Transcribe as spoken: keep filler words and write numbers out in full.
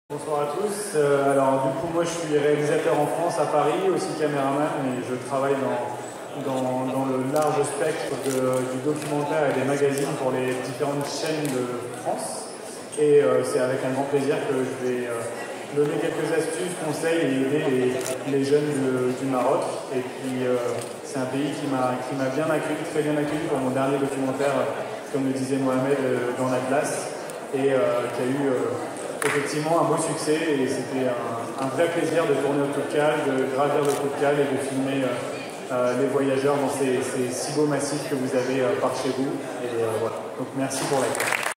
Bonsoir à tous. Euh, alors du coup moi je suis réalisateur en France à Paris, aussi caméraman, et je travaille dans, dans, dans le large spectre de, du documentaire et des magazines pour les différentes chaînes de France. Et euh, c'est avec un grand plaisir que je vais euh, donner quelques astuces, conseils et aider les, les jeunes de, du Maroc. Et puis euh, c'est un pays qui m'a qui m'a bien accueilli, très bien accueilli pour mon dernier documentaire, comme le disait Mohamed, euh, dans l'Atlas, et euh, qui a eu euh, effectivement un beau succès, et c'était un, un vrai plaisir de tourner au Toubkal, de gravir le Toubkal et de filmer euh, euh, les voyageurs dans ces, ces si beaux massifs que vous avez euh, par chez vous. Et euh, voilà. Donc merci pour l'accueil.